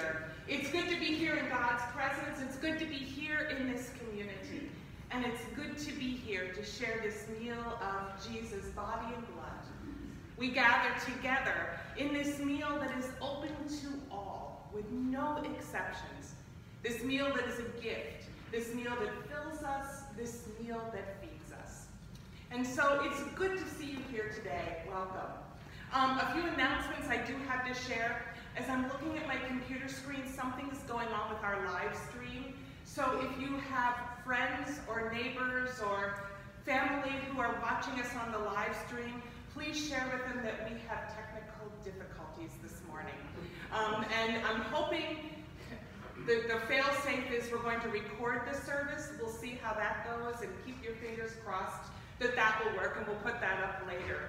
together. It's good to be here in God's presence. It's good to be here in this community. And it's good to be here to share this meal of Jesus' body and blood. We gather together in this meal that is open to all, with no exceptions. This meal that is a gift. This meal that fills us. This meal that feeds us. And so it's good to see you here today. Welcome. A few announcements I do have to share. As I'm looking at my computer screen, something is going on with our live stream. So if you have friends or neighbors or family who are watching us on the live stream, please share with them that we have technical difficulties this morning. And I'm hoping the fail-safe is we're going to record the service. We'll see how that goes, and keep your fingers crossed that that will work, and we'll put that up later.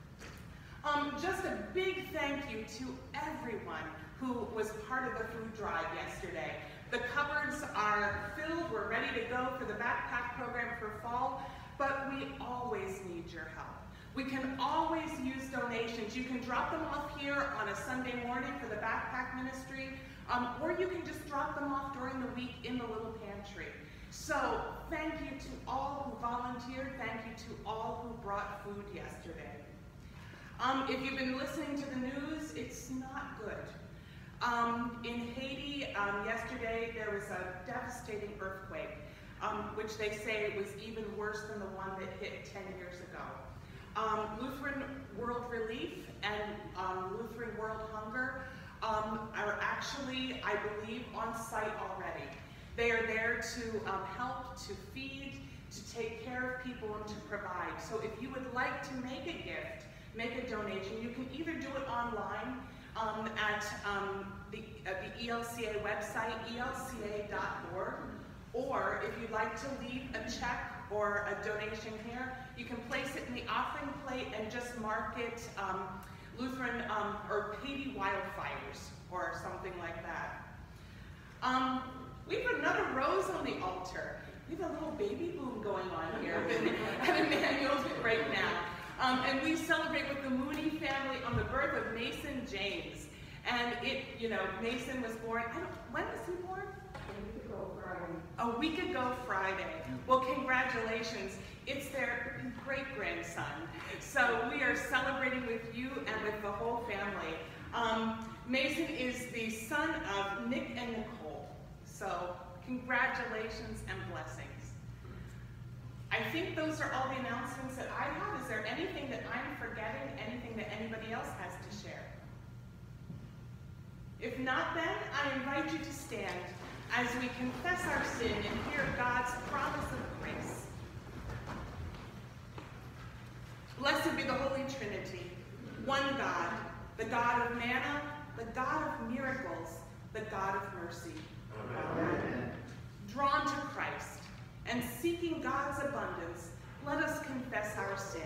Just a big thank you to everyone who was part of the food drive yesterday. The cupboards are filled. We're ready to go for the backpack program for fall, but we always need your help. We can always use donations. You can drop them off here on a Sunday morning for the backpack ministry, or you can just drop them off during the week in the little pantry. So thank you to all who volunteered. Thank you to all who brought food yesterday. If you've been listening to the news, it's not good. In Haiti, yesterday, there was a devastating earthquake, which they say was even worse than the one that hit 10 years ago. Lutheran World Relief and Lutheran World Hunger are actually, I believe, on site already. They are there to help, to feed, to take care of people, and to provide. So if you would like to make a gift, make a donation, you can either do it online at the ELCA website, elca.org, or if you'd like to leave a check or a donation here, you can place it in the offering plate and just mark it Lutheran or Haiti wildfires or something like that. We have another rose on the altar. We have a little baby boom going on here at Emmanuel's right now. And we celebrate with the Mooney family on the birth of Mason James. And Mason was born, when was he born? A week ago Friday. Well, congratulations. It's their great-grandson. So we are celebrating with you and with the whole family. Mason is the son of Nick and Nicole. So congratulations and blessings. I think those are all the announcements that I have. Is there anything that I'm forgetting, anything that anybody else has to share? If not, then I invite you to stand as we confess our sin and hear God's promise of grace. Blessed be the Holy Trinity, one God, the God of manna, the God of miracles, the God of mercy. Amen. Drawn to Christ and seeking God's abundance, let us confess our sins.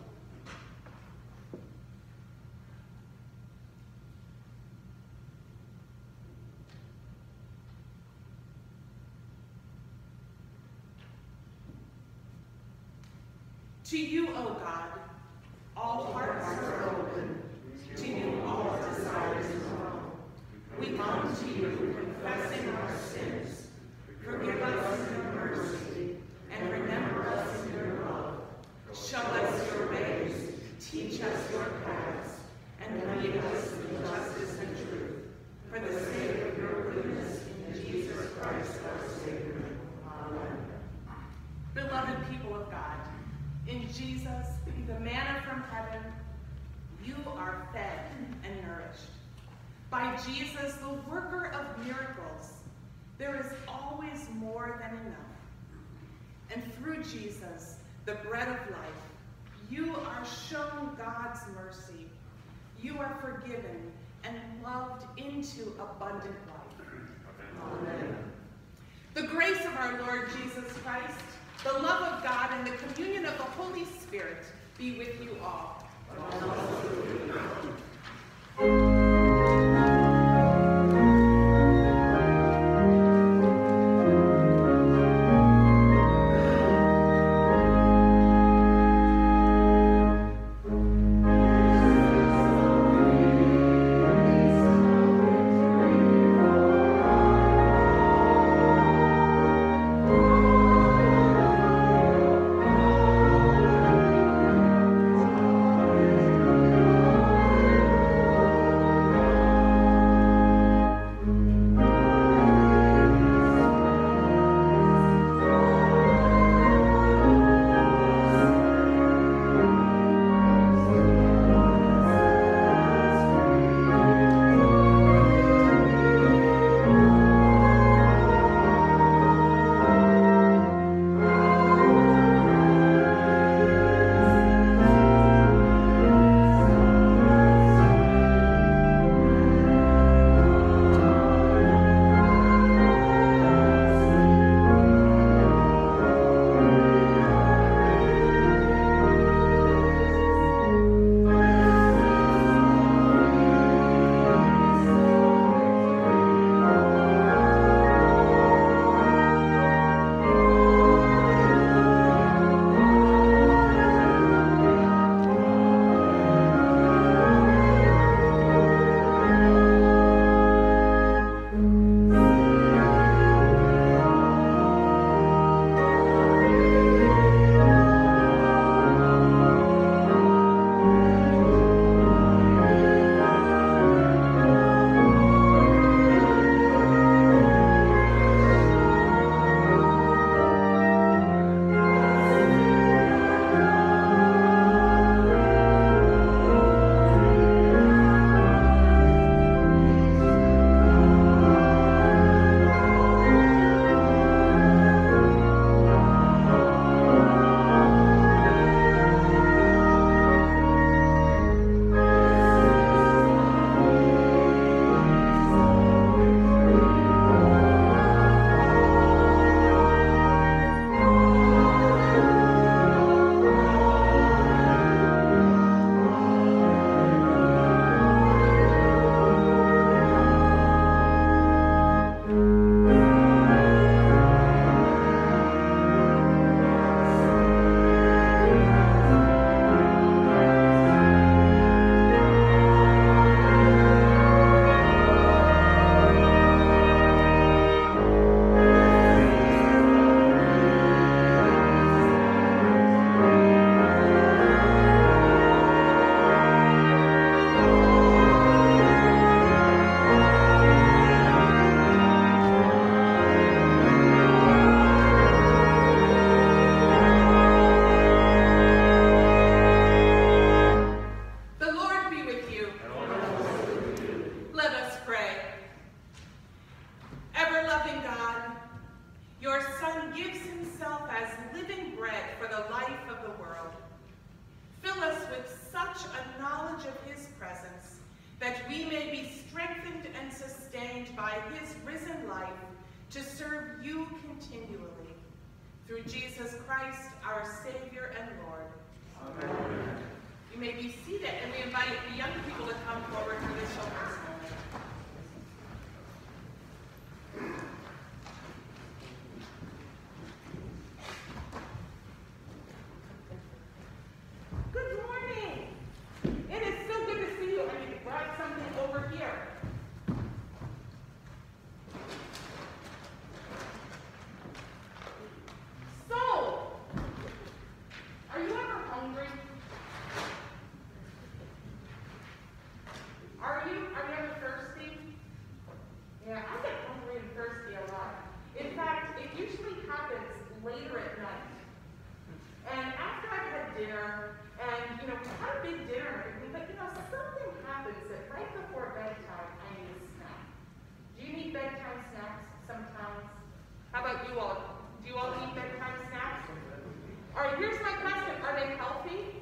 To you, O God, all hearts are open. To you, all desires are. We come to you, confessing our sins. Forgive us in your mercy, and remember us in your love. Show us your ways, teach us your paths, and lead us in justice and truth. For the sake of your goodness, in Jesus Christ our Savior. Amen. Beloved people of God, in Jesus, the manna from heaven, you are fed and nourished. By Jesus, the worker of miracles, there is always more than enough. And through Jesus, the bread of life, you are shown God's mercy. You are forgiven and loved into abundant life. Amen. The grace of our Lord Jesus Christ, the love of God, and the communion of the Holy Spirit be with you all. by his risen life to serve you continually. Through Jesus Christ, our Savior and Lord. Amen. You may be seated, and we invite the young people to come forward for this children's moment. Good morning. It is so good to see you. I brought something over here. So, are you ever hungry? Are you ever thirsty? Yeah, I get hungry and thirsty a lot. In fact, it usually happens later at night. And after I've had dinner, and we've had a big dinner and everything, but something happens that right before bedtime, I need a snack. Do you need bedtime snacks sometimes? How about you all? Do you all need bedtime snacks? All right, here's my question. Are they healthy?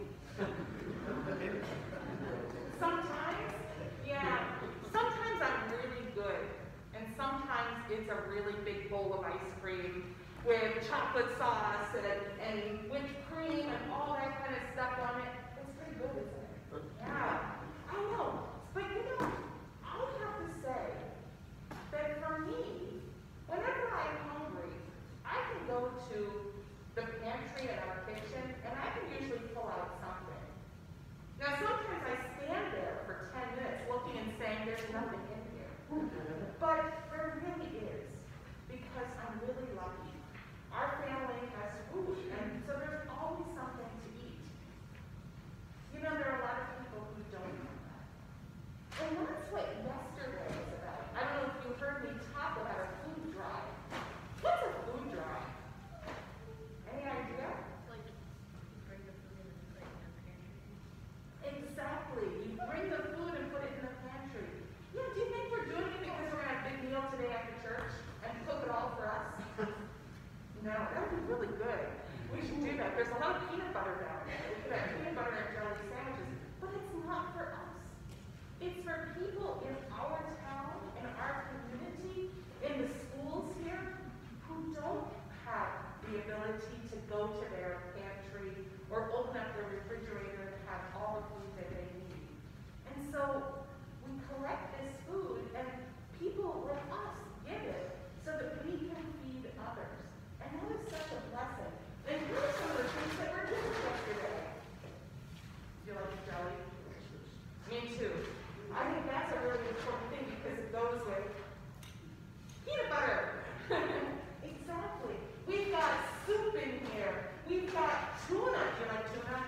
Sometimes? Yeah. Sometimes I'm really good. And sometimes it's a really big bowl of ice cream with chocolate sauce and whipped cream and all that kind of stuff on it. It's pretty good, isn't it? Yeah. I know. But I'll have to say that for me, whenever I'm hungry, I can go to the pantry in our kitchen and I can usually pull out something. Now sometimes I stand there for 10 minutes looking and saying there's nothing in here. But there really is, because I'm really lucky. Our family has food, and so there's always something to eat. There are a lot of people who don't have that. And that's what yesterday was about. I don't know if you heard me talk about a food drive. What's a food drive? Any idea? Like, you bring the food in and put it in the pantry. Exactly. You bring the food and put it in the pantry. Yeah, do you think we're doing it because we're going to have a big meal today after church and cook it all for us? No, that would be really good. We should do that. There's a lot of peanut butter down there. We could have peanut butter and jelly sandwiches. But it's not for us. It's for people in our town, in our community, in the schools here, who don't have the ability to go to their pantry or open up their refrigerator and have all the food that they need. And so we collect this food, and people like us give it so that we can feed others. And that is such a blessing. And here are some of the things that were given yesterday. Do you like jelly? Me too. I think that's a really important thing because it goes with peanut butter. Exactly. We've got soup in here. We've got tuna. Do you like tuna?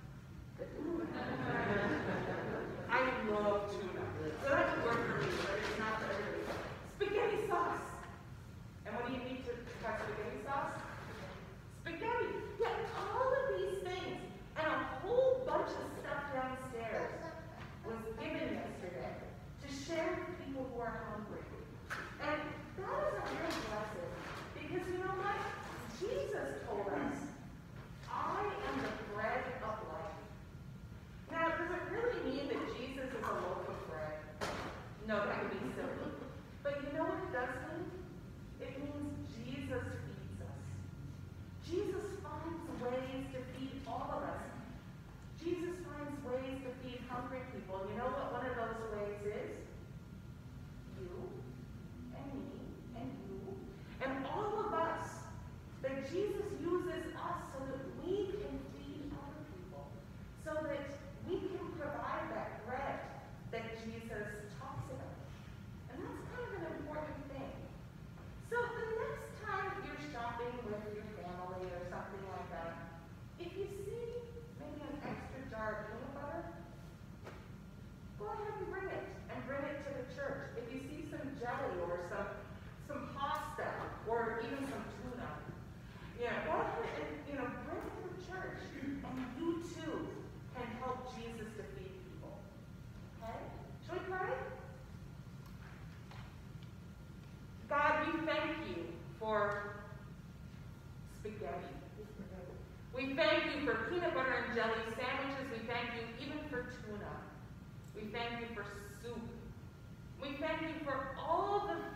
I love tuna. So that would work for me, but it's not for everybody. Spaghetti sauce. And what do you need to have spaghetti sauce? Spaghetti. Yeah, all of these things. And a whole bunch of stuff downstairs was given yesterday to share with people who are hungry. And that is a real blessing. Because you know what? Jesus told us, I am the bread of life. Now, does it really mean that Jesus is a loaf of bread? No, that would be silly. But you know what it does mean? It means Jesus feeds us. Jesus finds ways to feed all of us. Jesus finds ways to feed hungry people. And you know what one of those ways is? You, and me, and you, and all of us. That Jesus uses us so that we can feed other people. So that we can provide that bread that Jesus talks about. And that's kind of an important thing. So the next time you're shopping with your family or something like that, if you see maybe an extra jar of peanut butter, go ahead and bring it to the church. If you see some jelly or some pasta or even some tuna, go ahead and bring it to the church, and you too can help Jesus to feed people. Okay? Shall we pray? God, we thank you for spaghetti. We thank you for peanut butter and jelly sandwiches. We thank you even for tuna. We thank you for soup. We thank you for all the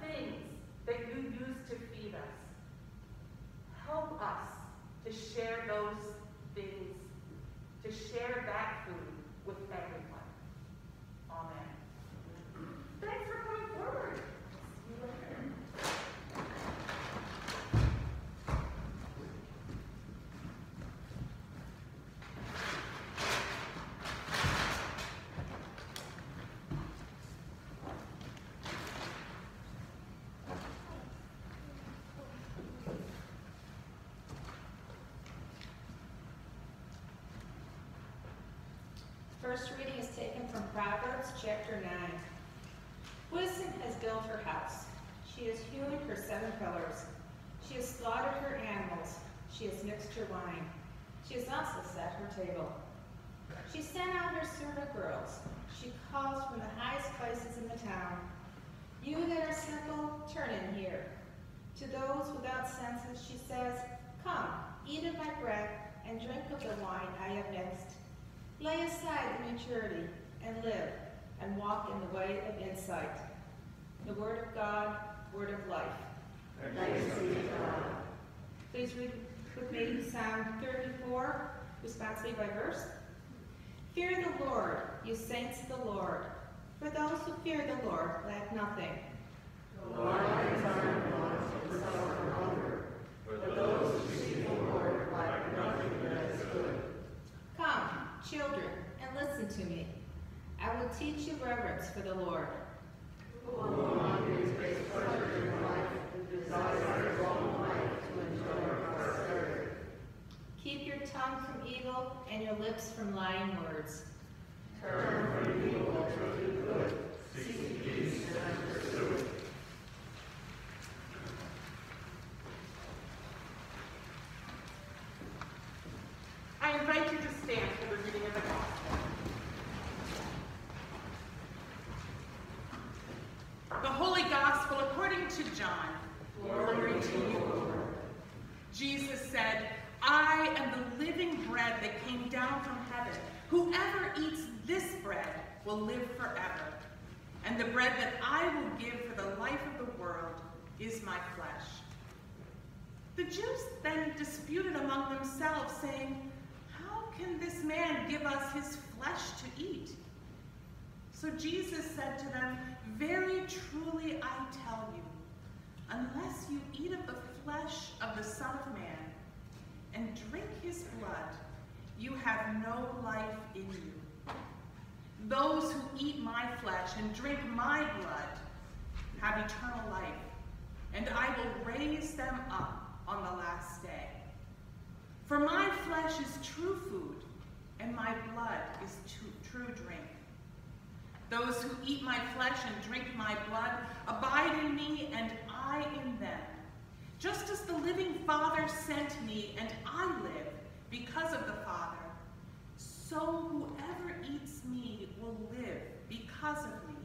first reading is taken from Proverbs chapter 9. Wisdom has built her house. She has hewn her 7 pillars. She has slaughtered her animals. She has mixed her wine. She has also set her table. She sent out her servant girls. She calls from the highest places in the town. You that are simple, turn in here. To those without senses, she says, come, eat of my bread, and drink of the wine I have mixed. Lay aside immaturity, and live, and walk in the way of insight. The word of God, word of life. Thanks be to God. Please read with me Psalm 34, responsibly by verse. Fear the Lord, you saints of the Lord. For those who fear the Lord lack nothing. The lions are in want and suffer hunger, but those who seek the Lord lack nothing that is good. Come, children, and listen to me. I will teach you reverence for the Lord. Who among you takes pleasure in life and desires long life to enjoy prosperity? Keep your tongue from evil and your lips from lying words. Turn from evil to do good. Seek peace and pursue it. I invite you to stand for the reading of the Gospel. The Holy Gospel according to John. Glory to you, Lord. Jesus said, I am the living bread that came down from heaven. Whoever eats this bread will live forever. And the bread that I will give for the life of the world is my flesh. The Jews then disputed among themselves, saying, how can this man give us his flesh to eat? So Jesus said to them, very truly I tell you, unless you eat of the flesh of the Son of Man and drink his blood, you have no life in you. Those who eat my flesh and drink my blood have eternal life, and I will raise them up on the last day. For my flesh is true food, and my blood is true drink. Those who eat my flesh and drink my blood abide in me, and I in them. Just as the living Father sent me, and I live because of the Father, so whoever eats me will live because of me.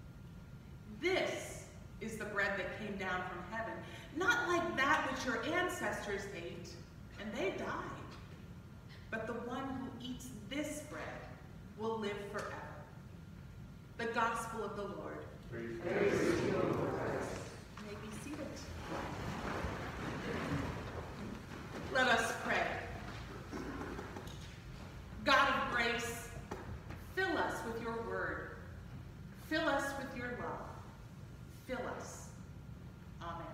This is the bread that came down from heaven, not like that which your ancestors ate, and they died. But the one who eats this bread will live forever. The Gospel of the Lord. Praise to you, Lord Christ. You may be seated. Let us pray. God of grace, fill us with your word. Fill us with your love. Fill us. Amen.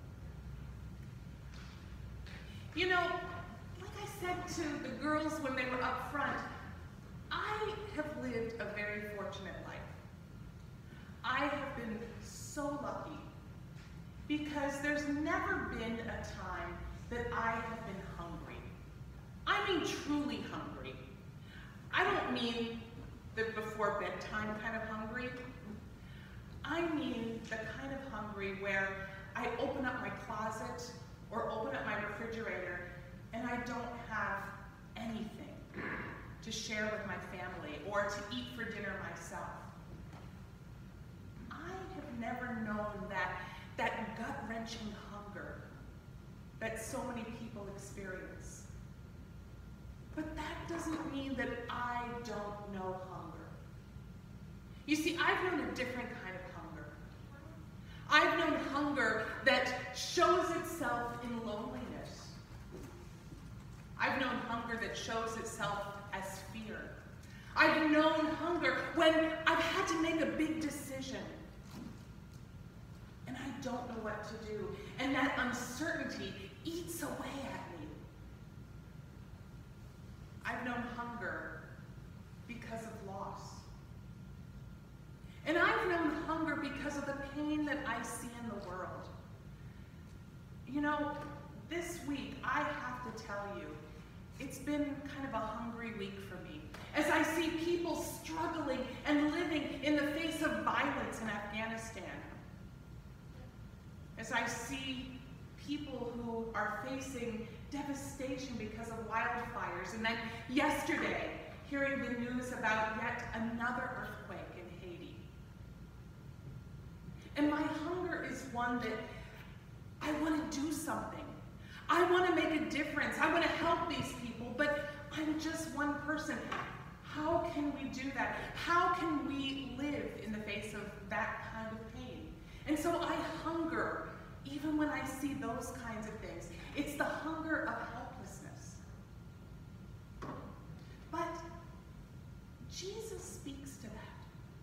You know, like I said to the girls when they were up front, I have lived a very fortunate life. I have been so lucky because there's never been a time that I have been hungry. I mean truly hungry. I don't mean the before bedtime kind of hungry. I mean the kind of hungry where I open up my closet or open up my refrigerator and I don't have anything to share with my family or to eat for dinner myself. I have never known that gut-wrenching hunger that so many people experience. But that doesn't mean that I don't know hunger. You see, I've known a different kind of hunger. I've known hunger that shows itself in loneliness. I've known hunger that shows itself as fear. I've known hunger when I've had to make a big decision and I don't know what to do, and that uncertainty eats away at me. I've known hunger because of loss. And I've known hunger because of the pain that I see in the world. You know, this week, I have to tell you, it's been kind of a hungry week for me. as I see people struggling and living in the face of violence in Afghanistan, as I see people who are facing devastation because of wildfires, and then yesterday, hearing the news about yet another earthquake in Haiti. And my hunger is one that I want to do something. I want to make a difference. I want to help these people, but I'm just one person. How can we do that? How can we live in the face of that kind of pain? And so I hunger, even when I see those kinds of things. It's the hunger of helplessness. But Jesus speaks to that.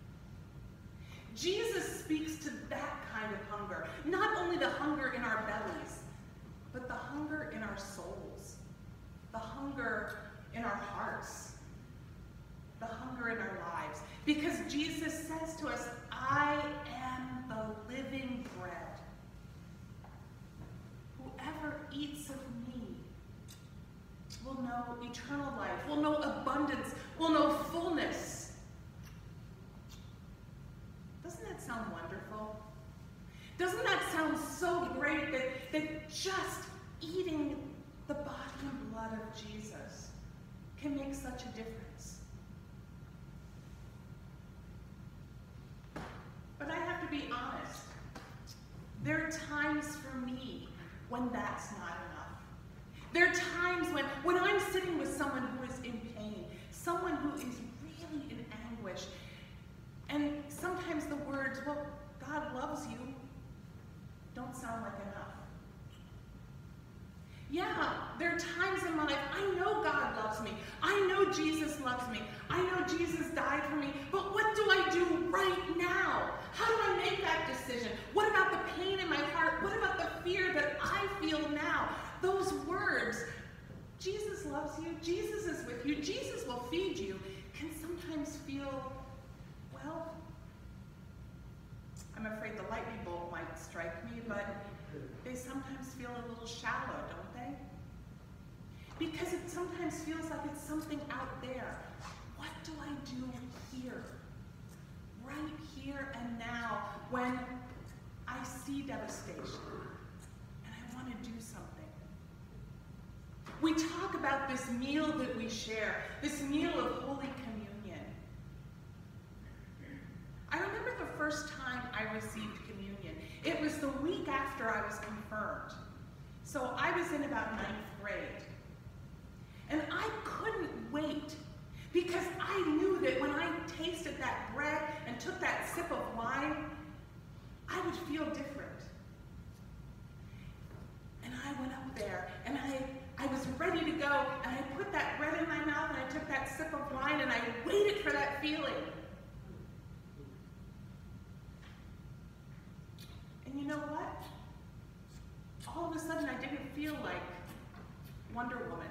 Jesus speaks to that kind of hunger. Not only the hunger in our bellies, but the hunger in our souls, the hunger in our hearts, the hunger in our lives. Because Jesus says to us, I am the living bread. Whoever eats of me will know eternal life, will know abundance, will know fullness. Doesn't that sound wonderful? Doesn't that sound so great that just eating the body and blood of Jesus can make such a difference? But I have to be honest. There are times for me when that's not enough. There are times when I'm sitting with someone who is in pain, someone who is really in anguish, and sometimes the words, well, God loves you, don't sound like enough. Yeah, there are times in my life, I know God loves me. I know Jesus loves me. I know Jesus died for me. But what do I do right now? How do I make that decision? What about the pain in my heart? What about the fear that I feel now? Those words, Jesus loves you, Jesus is with you, Jesus will feed you, can sometimes feel, well, I'm afraid the lightning bolt might strike me, but they sometimes feel a little shallow, don't they? Because it sometimes feels like it's something out there. What do I do here? Right here and now, when I see devastation and I want to do something. We talk about this meal that we share, this meal of Holy Communion. I remember the first time I received communion. It was the week after I was confirmed. So I was in about 9th grade. And I couldn't wait because I knew that when I tasted that bread and took that sip of wine, I would feel different. And I went up there and I was ready to go, and I put that bread in my mouth and I took that sip of wine and I waited for that feeling. And you know what? All of a sudden I didn't feel like Wonder Woman.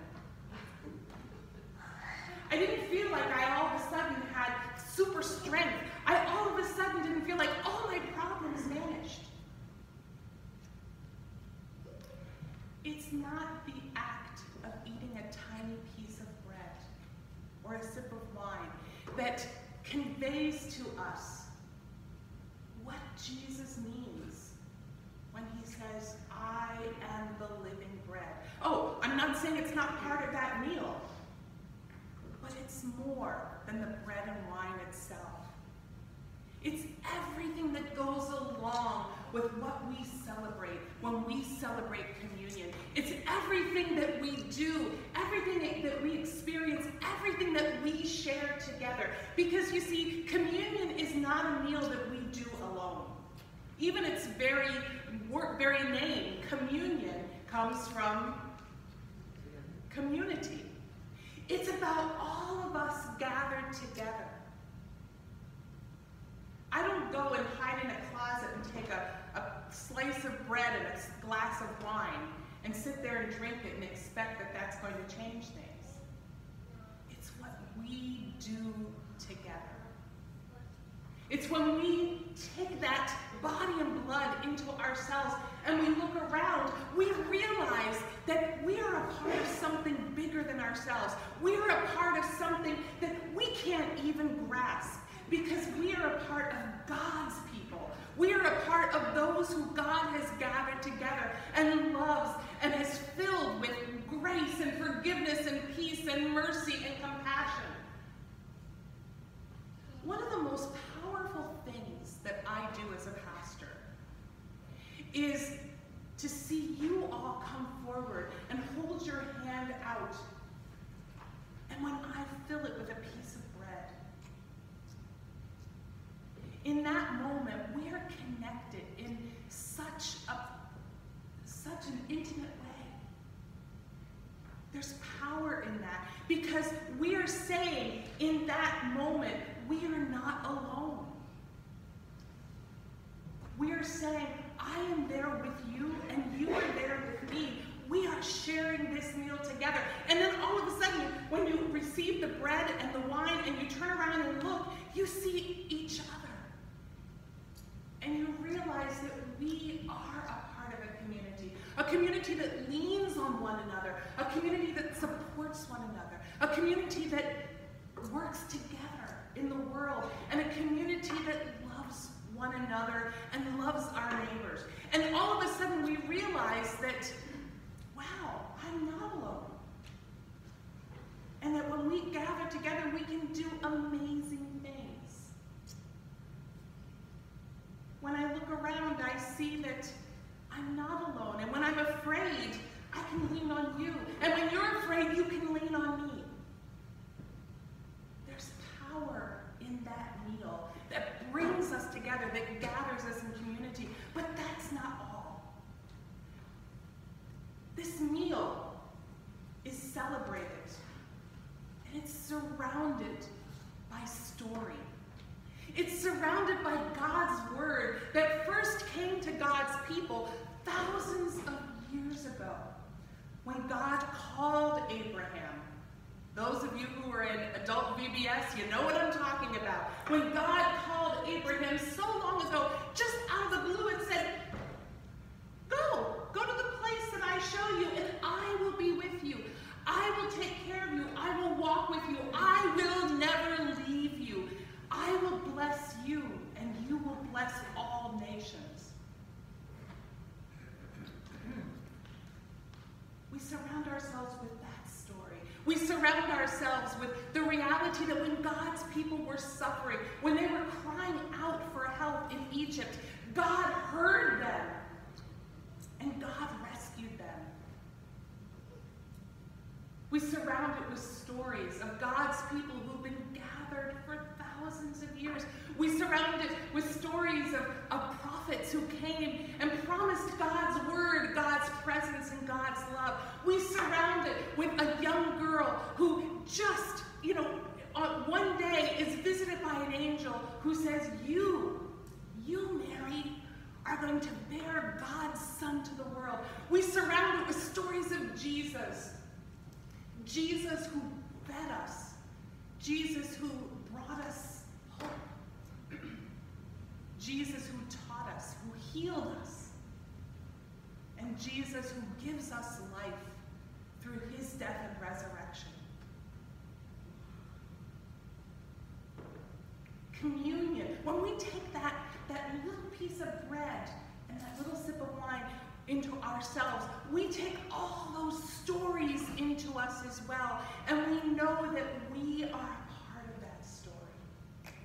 I didn't feel like I all of a sudden had super strength. I all of a sudden didn't feel like all my problems vanished. It's not the act of eating a tiny piece of bread or a sip of wine that conveys to us what Jesus means when he says, I am the living bread. Oh, I'm not saying it's not part of that meal, but it's more than the bread and wine itself. It's everything that goes along with what we celebrate when we celebrate communion. It's everything that we do, everything that we experience, everything that we share together. Because you see, communion is not a meal that we do alone. Even its very name, communion, comes from community. It's about all of us gathered together. I don't go and hide in a closet and take a slice of bread and a glass of wine and sit there and drink it and expect that that's going to change things. It's what we do together. It's when we take that body and blood into ourselves and and we look around, we realize that we are a part of something bigger than ourselves. We are a part of something that we can't even grasp, because we are a part of God's people. We are a part of those who God has gathered together and loves and has filled with grace and forgiveness and peace and mercy and compassion. One of the most powerful things that I do as a pastor is to see you all come forward and hold your hand out. And when I fill it with a piece of bread, in that moment, we are connected in such an intimate way. There's power in that, because we are saying in that moment, we are not alone. We are saying, I am there with you and you are there with me. We are sharing this meal together. And then all of a sudden, when you receive the bread and the wine and you turn around and look, you see each other. And you realize that we are a part of a community that leans on one another, a community that supports one another, a community that works together in the world, and a community that loves one another and loves our neighbors. And all of a sudden we realize that, wow, I'm not alone. And that when we gather together, we can do amazing things. When I look around, I see that I'm not alone. And when I'm afraid, I can lean on you. And when you're afraid, you can lean on me. There's power in that meal that brings us together, that gathers us in community. But that's not all. This meal is celebrated, and it's surrounded by story. It's surrounded by God's word that first came to God's people thousands of years ago when God called Abraham. Those of you who are in adult VBS, you know what I'm talking about. When God called Abraham so long ago, just out of the blue, and said, go to the place that I show you, and I will be with you. I will take care of you. I will walk with you. I will never leave you. I will bless you, and you will bless all nations. We surround ourselves with that story. We surround ourselves with the reality that when God's people were suffering, when they were crying out for help in Egypt, God heard them, and God rescued them. We surround it with stories of God's people who've been gathered for thousands of years. We surround it with stories of prophets who came and promised God's word, God's presence, and God's love. We surround it with a young girl who just, on one day is visited by an angel who says, you, Mary, are going to bear God's Son to the world. We surround it with stories of Jesus. Jesus who fed us. Jesus who brought us hope. Jesus who taught us, who healed us. And Jesus who gives us life through his death and resurrection. Communion. When we take that little piece of bread and that little sip of wine into ourselves, we take all those stories into us as well, and we know that we are a part of that story.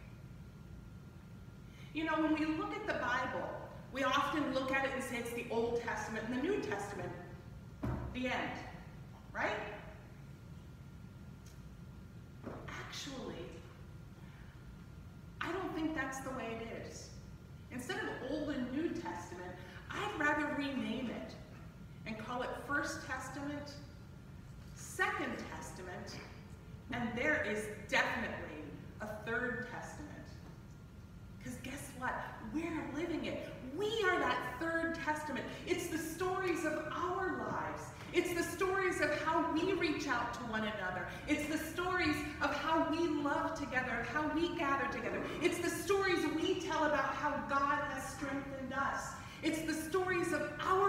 When we look at the Bible, we often look at it and say it's the Old Testament and the New Testament, the end, right? Actually, I don't think that's the way it is. Instead of Old and New Testament, I'd rather rename it and call it First Testament, Second Testament, and there is definitely a Third Testament. Because guess what? We're living it. We are that Third Testament. It's the stories of our lives. It's the stories of how we reach out to one another. It's the stories of how we love together, how we gather together. It's the stories we tell about how God has strengthened us. It's the stories of our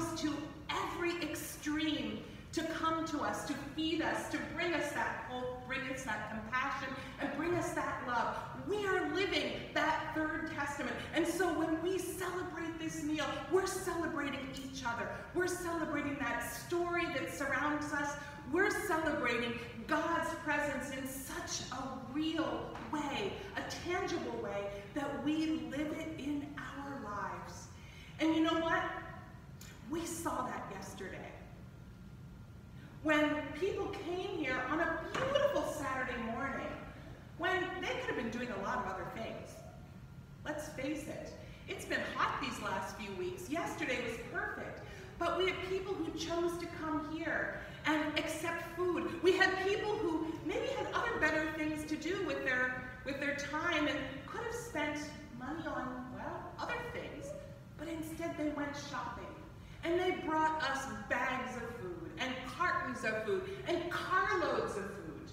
goes to every extreme to come to us, to feed us, to bring us that hope, bring us that compassion, and bring us that love. We are living that third testament. And so when we celebrate this meal, we're celebrating each other. We're celebrating that story that surrounds us. We're celebrating God's presence in such a real way, a tangible way, that we live it in our lives. And you know what? We saw that yesterday. When people came here on a beautiful Saturday morning, when they could have been doing a lot of other things. Let's face it, it's been hot these last few weeks. Yesterday was perfect. But we had people who chose to come here and accept food. We had people who maybe had other better things to do with their time and could have spent money on, well, other things. But instead they went shopping. And they brought us bags of food, and cartons of food, and carloads of food.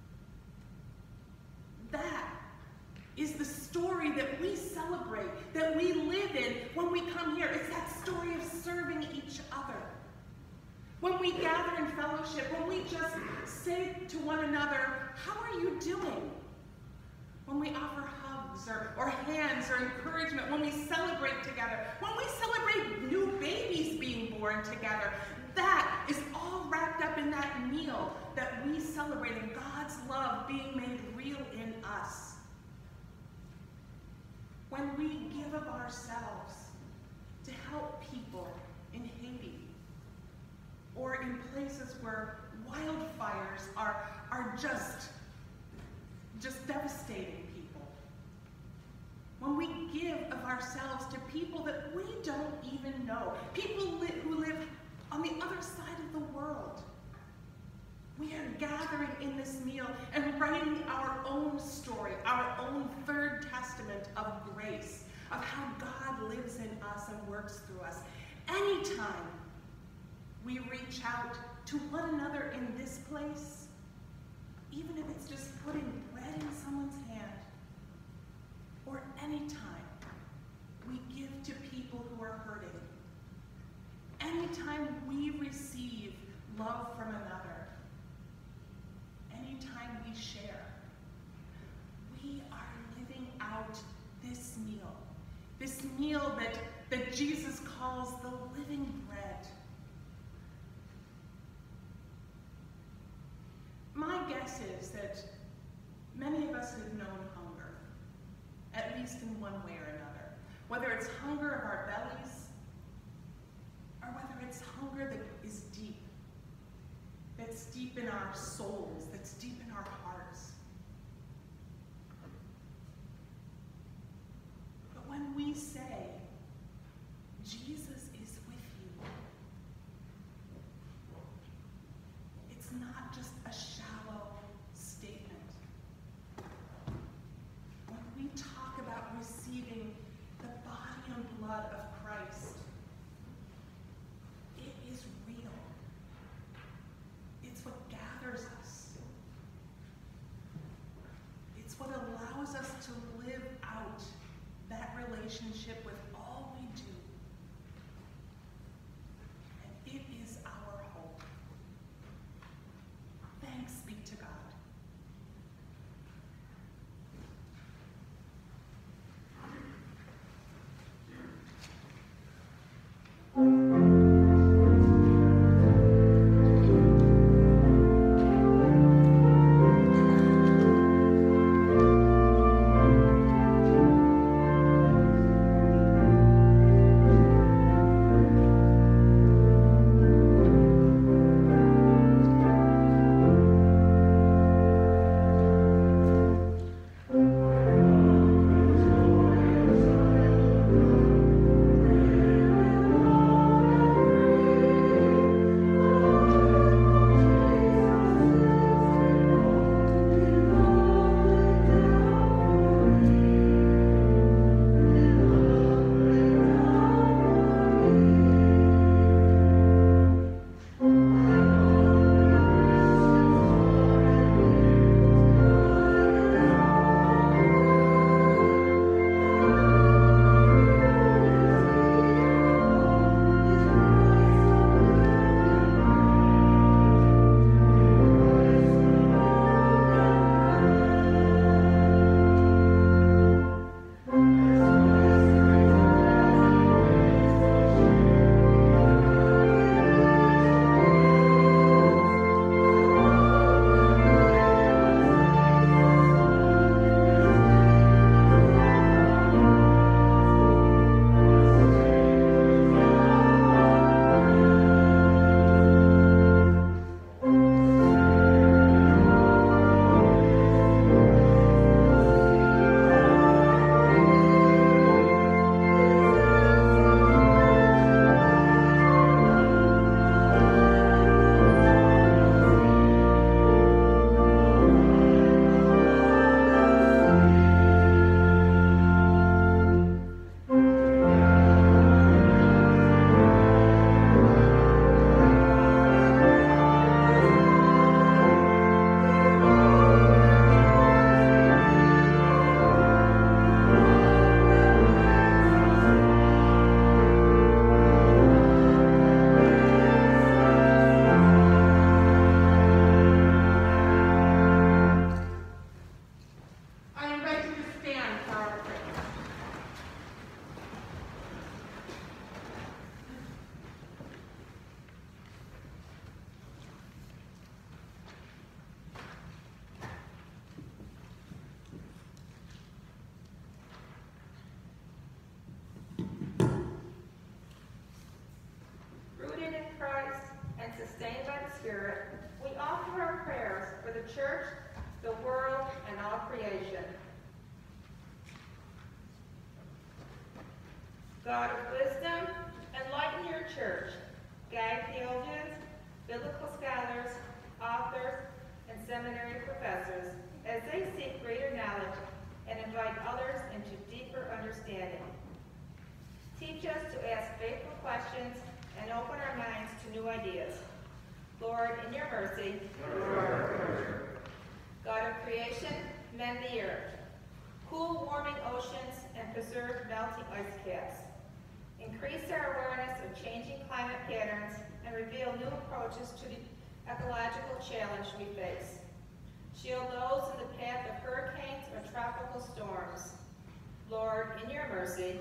That is the story that we celebrate, that we live in when we come here. It's that story of serving each other. When we gather in fellowship, when we just say to one another, how are you doing? When we offer hugs or hands or encouragement, when we celebrate together, when we celebrate new babies being born together, that is all wrapped up in that meal that we celebrate in God's love being made real in us. When we give of ourselves to help people in Haiti or in places where wildfires are just devastating people. When we give of ourselves to people that we don't even know, people who live on the other side of the world. We are gathering in this meal and writing our own story, our own third testament of grace, of how God lives in us and works through us. Anytime we reach out to one another in this place, even if it's just putting bread in someone's hand, or anytime we give to people who are hurting, anytime we receive love from another, anytime we share, we are living out this meal that Jesus calls the living bread. My guess is that many of us have known hunger, at least in one way or another. Whether it's hunger of our bellies, or whether it's hunger that is deep, that's deep in our souls, that's deep in our hearts. But when we say, Jesus is with you, it's not just a shallow statement. When we talk about receiving the body and blood of Christ, it is real. It's what gathers us. church, the world, and all creation. God of wisdom, enlighten your church. Guide theologians, biblical scholars, authors, and seminary professors as they seek greater knowledge and invite others into deeper understanding. Teach us to ask faithful questions and open our minds to new ideas. Lord, in your mercy, God of creation, mend the earth. Cool warming oceans and preserve melting ice caps. Increase our awareness of changing climate patterns and reveal new approaches to the ecological challenge we face. Shield those in the path of hurricanes or tropical storms. Lord, in your mercy,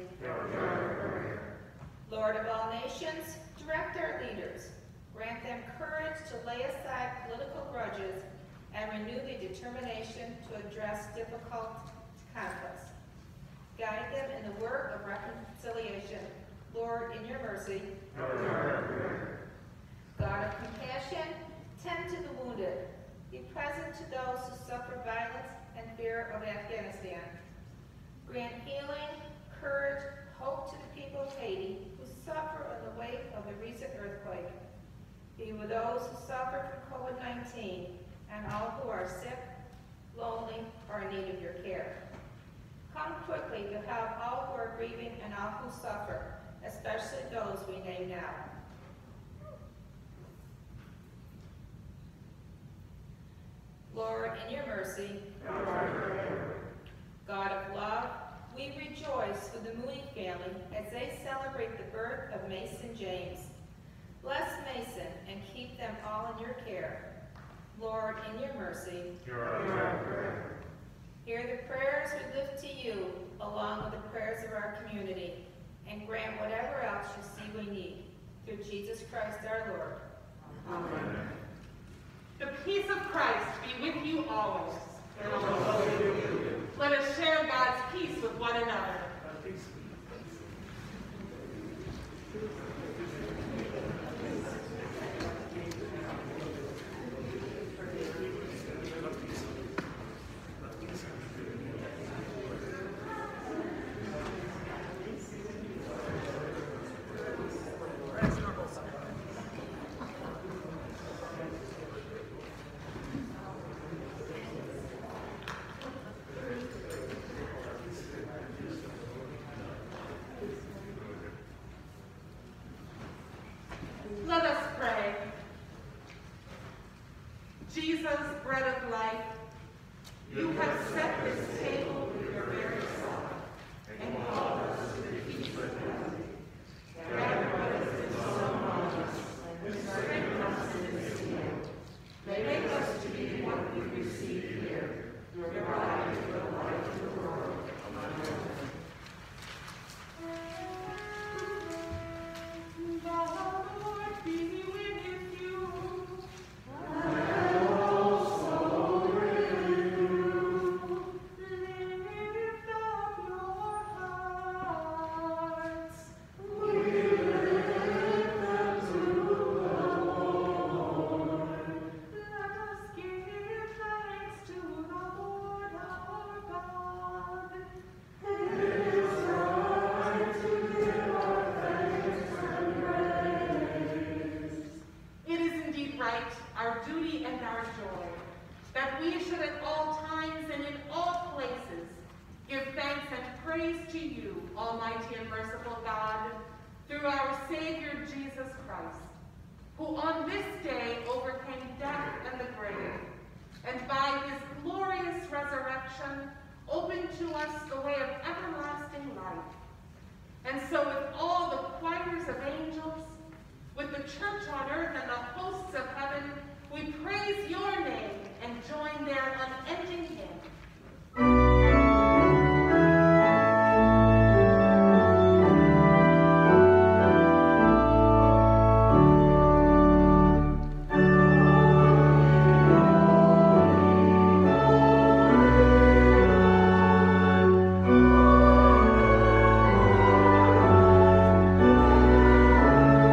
Lord of all nations, direct our leaders. Grant them courage to lay aside political grudges and renew the determination to address difficult conflicts. Guide them in the work of reconciliation. Lord, in your mercy. God of compassion, tend to the wounded. Be present to those who suffer violence and fear of Afghanistan. Grant healing, courage, hope to the people of Haiti who suffer in the wake of the recent earthquake. Be with those who suffer from COVID-19 and all who are sick, lonely, or in need of your care. Come quickly to help all who are grieving and all who suffer, especially those we name now. Lord, in your mercy, God of love, we rejoice with the Mooney family as they celebrate the birth of Mason James. Bless Mason and keep them all in your care. Lord, in your mercy, hear the prayers we lift to you along with the prayers of our community, and grant whatever else you see we need. Through Jesus Christ our Lord. Amen. The peace of Christ be with you always. And also with you. Let us share God's peace with one another. Let us pray. Jesus, bread of life, you have set this table with your very self and called us to the feast of heaven. Gather what has been sown on us and strengthen us in this meal. Make us to be what we receive here, your body for the light of the world. Amen. The Lord be with you. And also with you. Lift up your hearts. We lift them to the Lord. Let us give thanks to the Lord our God. It is right to give our thanks and praise. It is indeed right, our duty and our joy, that we should at all times and in all places give thanks and praise to you, Almighty and merciful God, through our Savior Jesus Christ, who on this day overcame death and the grave, and by his glorious resurrection opened to us the way of everlasting life. And so with all the choirs of angels, with the church on earth and the hosts of heaven, we praise your name and join their unending hymn.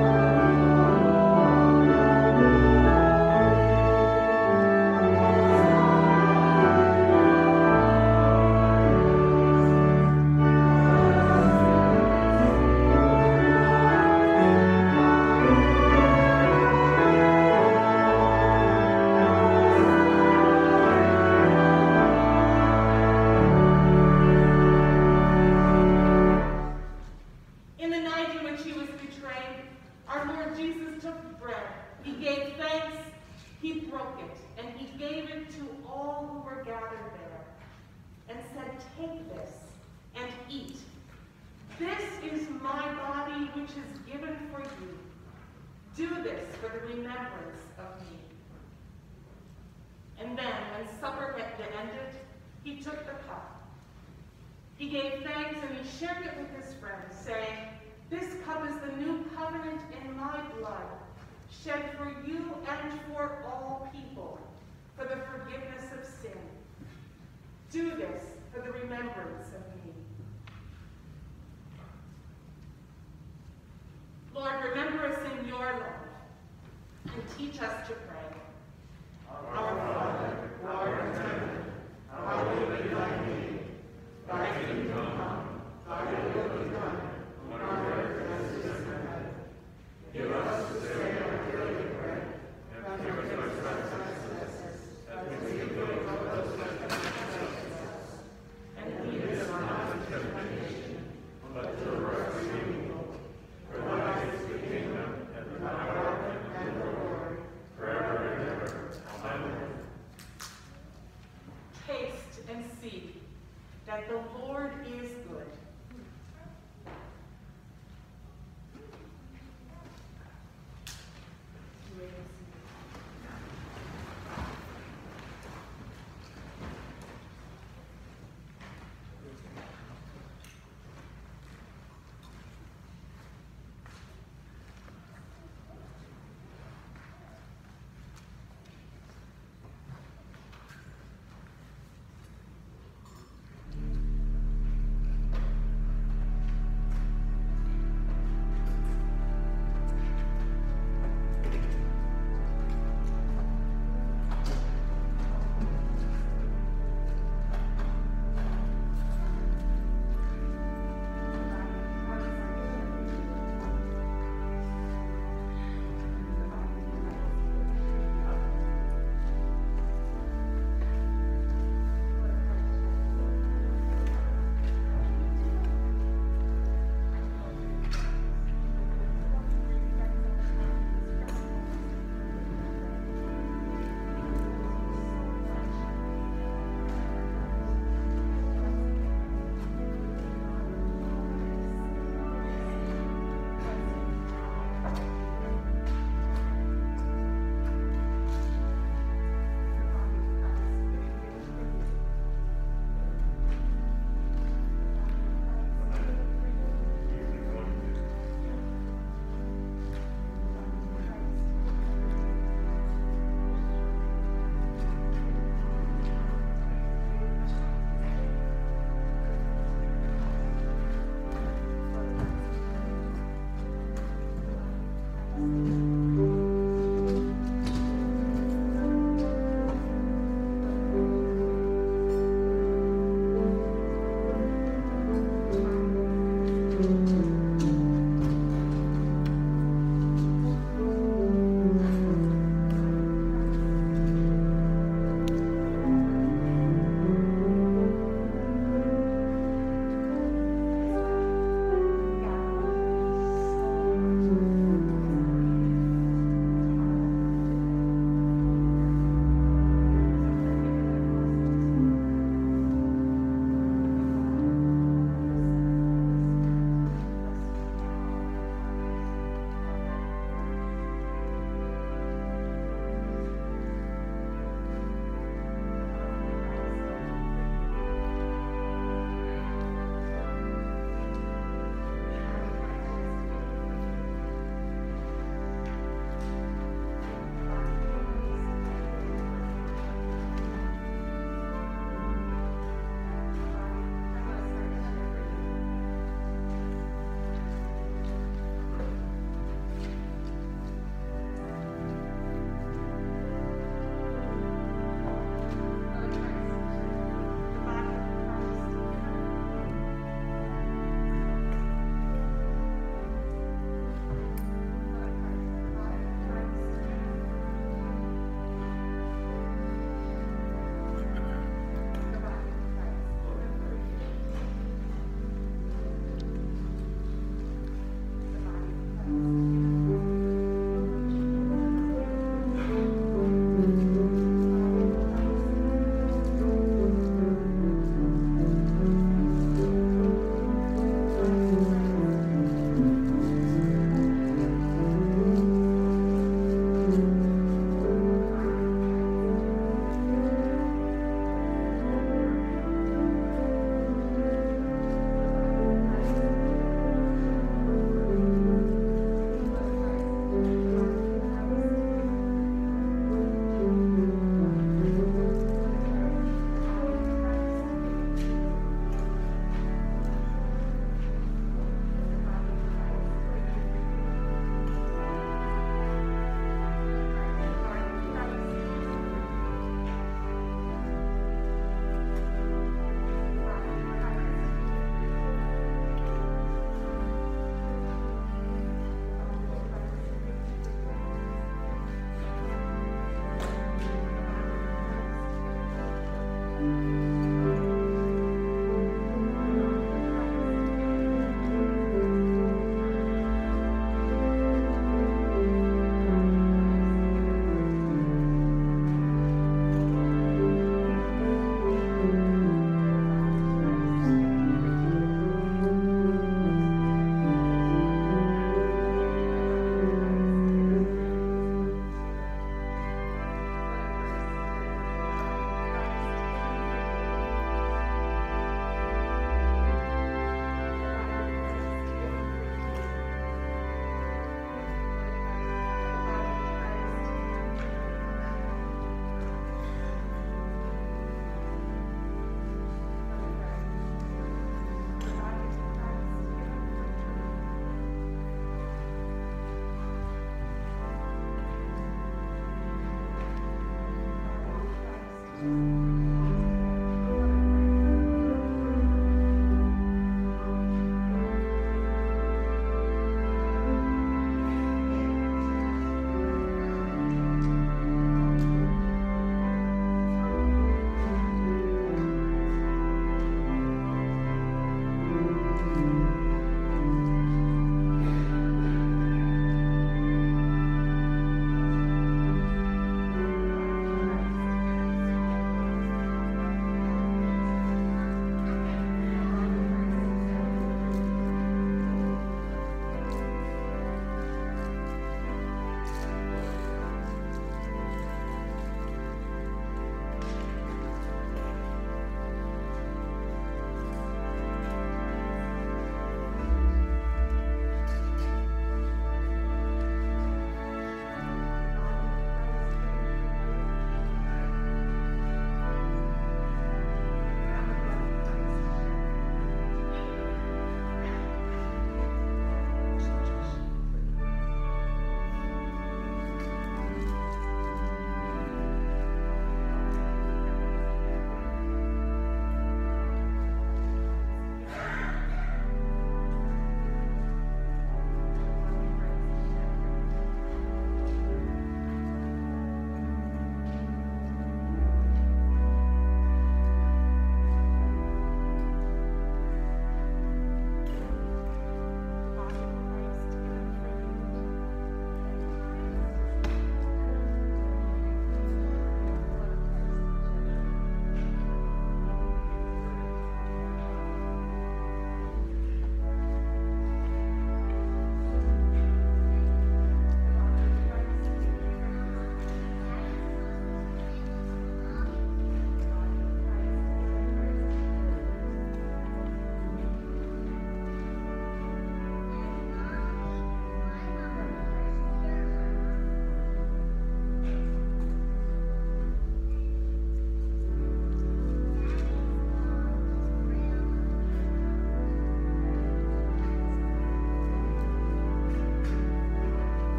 Amen. my body which is given for you. Do this for the remembrance of me. And then, when supper had been ended, he took the cup. He gave thanks and he shared it with his friends, saying, "This cup is the new covenant in my blood, shed for you and for all people, for the forgiveness of sin. Do this for the remembrance of me." Lord, remember us in your love and teach us to pray. Our Father, who art in heaven, hallowed be thy name. Thy kingdom come, thy will be done, on earth as it is in heaven. Give us this day our daily bread, and forgive us our trespasses, as we forgive those that trespass against us. And lead us not into temptation, but deliver us from evil. For thine is the kingdom, and the power, and the glory, forever.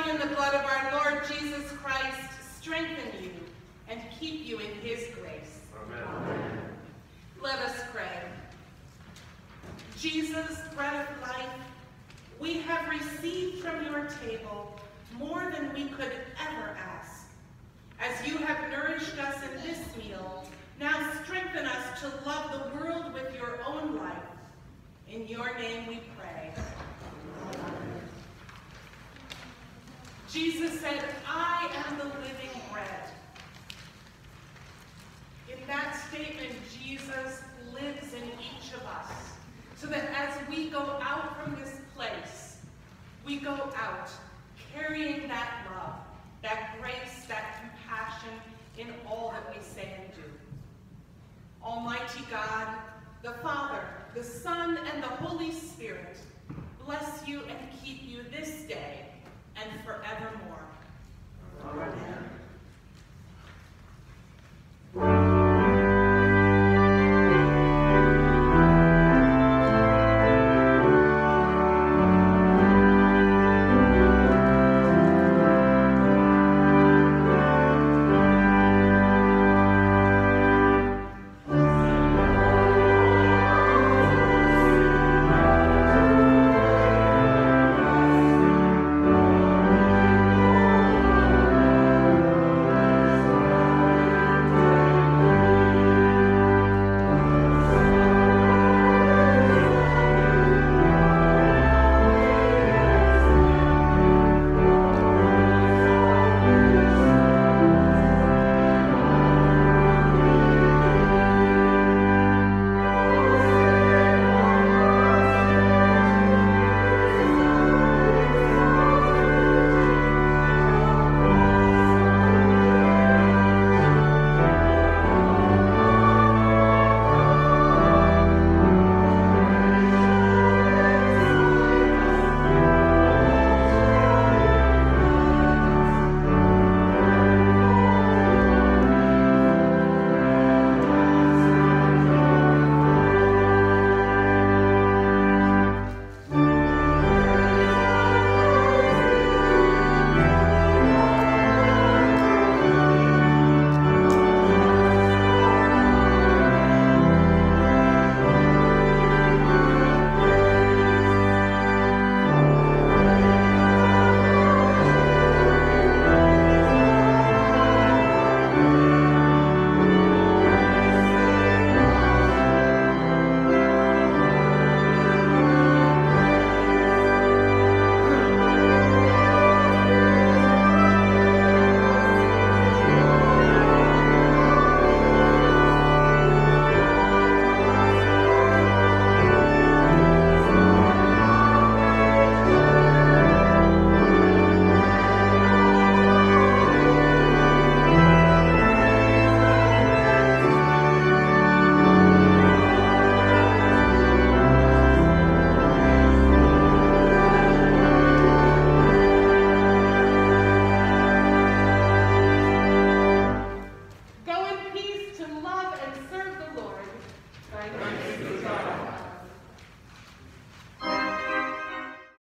Son and the blood of our Lord Jesus Christ strengthen you and keep you in his grace. Amen. Let us pray. Jesus, bread of life, we have received from your table more than we could ever ask. As you have nourished us in this meal, now strengthen us to love the world with your own life. In your name we pray. Jesus said, I am the living bread. In that statement, Jesus lives in each of us, so that as we go out from this place, we go out carrying that love, that grace, that compassion in all that we say and do. Almighty God, the Father, the Son, and the Holy Spirit, bless you and keep you this day and forevermore. Amen.